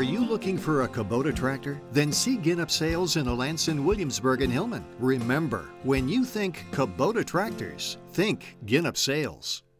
Are you looking for a Kubota tractor? Then see Ginup Sales in Alanson, Williamsburg, and Hillman. Remember, when you think Kubota tractors, think Ginup Sales.